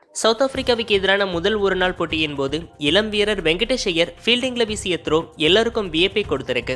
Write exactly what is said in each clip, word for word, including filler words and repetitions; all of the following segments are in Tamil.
சவுத் ஆப்பிரிக்காவுக்கு எதிரான முதல் ஒருநாள் போட்டியின் போது இளம் வீரர் வெங்கடேஷ் ஐயர் ஃபீல்டிங்ல வீசிய த்ரோ எல்லாருக்கும் வியப்பை கொடுத்திருக்கு.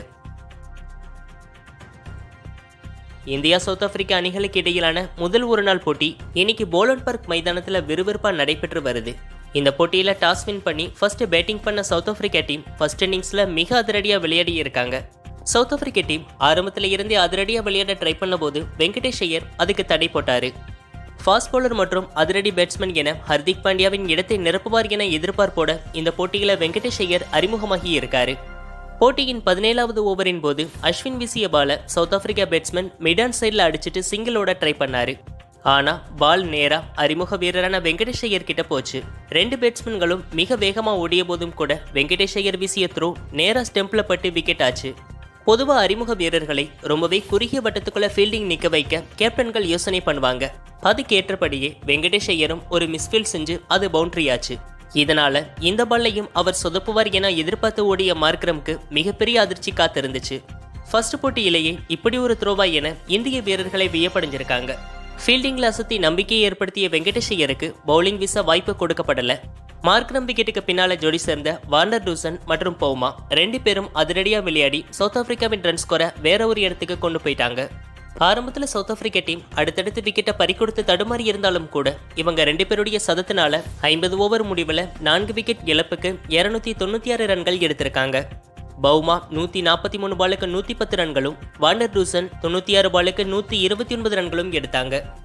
இந்தியா சவுத் ஆப்பிரிக்கா அணிகளுக்கு இடையிலான முதல் ஒருநாள் போட்டி இன்னைக்கு போலண்ட் பார்க் மைதானத்துல விறுவிறுப்பா நடைபெற்று வருது. இந்த போட்டியில டாஸ் வின் பண்ணி ஃபர்ஸ்ட் பேட்டிங் பண்ண சவுத் ஆப்பிரிக்கா டீம் ஃபர்ஸ்ட் இன்னிங்ஸ்ல மிக அதிரடியா விளையாடி இருக்காங்க. சவுத் ஆப்பிரிக்கா டீம் ஆரம்பத்துல இருந்தே அதிரடியா விளையாட ட்ரை பண்ண போது வெங்கடேஷ் ஐயர் அதுக்கு தடை போட்டாரு. ஃபாஸ்ட் பவுலர் மற்றும் அதிரடி பேட்ஸ்மேன் என ஹர்திக் பாண்டியாவின் இடத்தை நிரப்புவார் என எதிர்பார்ப்போட இந்த போட்டியில வெங்கடேஷ் ஐயர் அறிமுகமாகி இருக்காரு. போட்டியின் பதினேழாவது ஓவரின் போது அஸ்வின் வீசிய பால சவுத் ஆப்பிரிக்கா பேட்ஸ்மேன் மிடான் சைட்ல அடிச்சுட்டு சிங்கிளோட ட்ரை பண்ணாரு. ஆனா பால் நேரா அறிமுக வீரரான வெங்கடேஷ் ஐயர் கிட்ட போச்சு. ரெண்டு பேட்ஸ்மேன்களும் மிக வேகமா ஓடிய போதும் கூட வெங்கடேஷ் ஐயர் வீசிய த்ரோ நேரா ஸ்டெம்ப்ல பட்டு விக்கெட் ஆச்சு. பொதுவா அறிமுக வீரர்களை ரொம்பவே குறுகிய வட்டத்துக்குள்ள ஃபீல்டிங் நிக்க வைக்க கேப்டன்கள் யோசனை பண்ணுவாங்க. அதுக்கேற்றபடியே வெங்கடேஷ் ஐயரும் ஒரு மிஸ்ஃபீல்ட் செஞ்சு அது பவுண்டரி ஆச்சு. இதனால இந்த பால்லையும் அவர் சொதப்புவார் என எதிர்பார்த்து ஓடிய மார்க்ரம்க்கு மிகப்பெரிய அதிர்ச்சி காத்திருந்துச்சு. ஃபர்ஸ்ட் போட்டியிலேயே இப்படி ஒரு த்ரோவா என இந்திய வீரர்களை வியப்படைஞ்சிருக்காங்க. ஃபீல்டிங்ல அசத்தி நம்பிக்கையை ஏற்படுத்திய வெங்கடேஷ் ஐயருக்கு பவுலிங் வீச வாய்ப்பு கொடுக்கப்படல. மார்க்ரம் விக்கெட்டுக்கு பின்னால ஜோடி சேர்ந்த வார்னர் டூசன் மற்றும் பவுமா ரெண்டு பேரும் அதிரடியா விளையாடி சவுத் ஆப்பிரிக்காவின் ரன் ஸ்கோரை வேற ஒரு இடத்துக்கு கொண்டு போயிட்டாங்க. ஆரம்பத்துல சவுத் ஆப்பிரிக்கா டீம் அடுத்தடுத்து விக்கெட்டை பறிக்கொடுத்து தடுமாறி இருந்தாலும் கூட இவங்க ரெண்டு பேருடைய சதத்தினால ஐம்பது ஓவர் முடிவுல நான்கு விக்கெட் இழப்புக்கு இருநூத்தி தொண்ணூத்தி ஆறு ரன்கள் எடுத்திருக்காங்க. பவுமா நூத்தி நாற்பத்தி மூணு பாலுக்கு நூத்தி பத்து ரன்களும் வார்னர் டூசன் தொண்ணூத்தி ஆறு பாலுக்கு நூத்தி இருபத்தி ஒன்பது ரன்களும் எடுத்தாங்க.